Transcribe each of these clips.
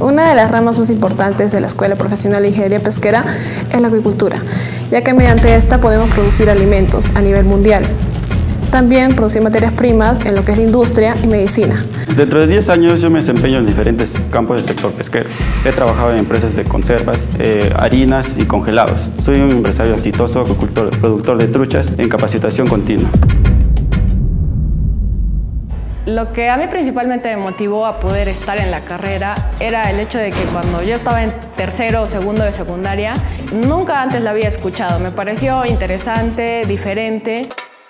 Una de las ramas más importantes de la Escuela Profesional de Ingeniería Pesquera es la acuicultura, ya que mediante esta podemos producir alimentos a nivel mundial. También producir materias primas en lo que es la industria y medicina. Dentro de 10 años yo me desempeño en diferentes campos del sector pesquero. He trabajado en empresas de conservas, harinas y congelados. Soy un empresario exitoso, acuicultor, productor de truchas en capacitación continua. Lo que a mí principalmente me motivó a poder estar en la carrera era el hecho de que cuando yo estaba en tercero o segundo de secundaria, nunca antes la había escuchado. Me pareció interesante, diferente.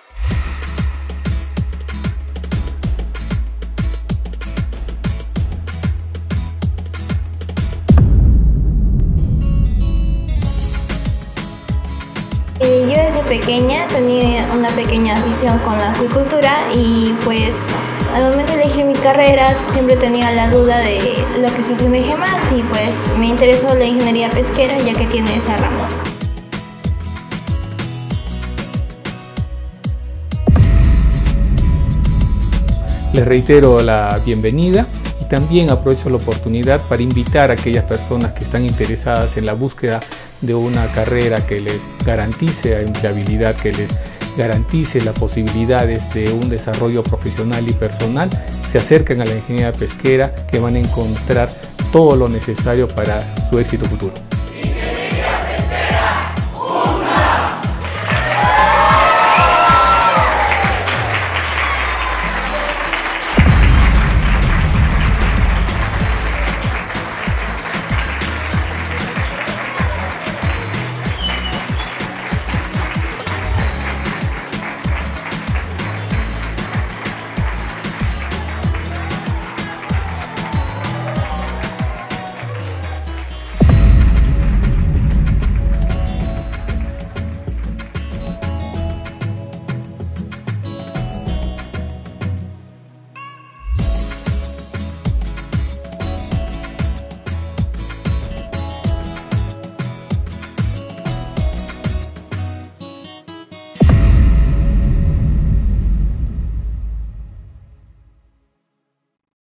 Yo desde pequeña tenía una pequeña afición con la acuicultura y pues al momento de elegir mi carrera siempre tenía la duda de lo que se asemeje más y pues me interesó la ingeniería pesquera ya que tiene esa rama. Les reitero la bienvenida y también aprovecho la oportunidad para invitar a aquellas personas que están interesadas en la búsqueda de una carrera que les garantice la empleabilidad, que les garantice las posibilidades de un desarrollo profesional y personal, se acerquen a la ingeniería pesquera, que van a encontrar todo lo necesario para su éxito futuro.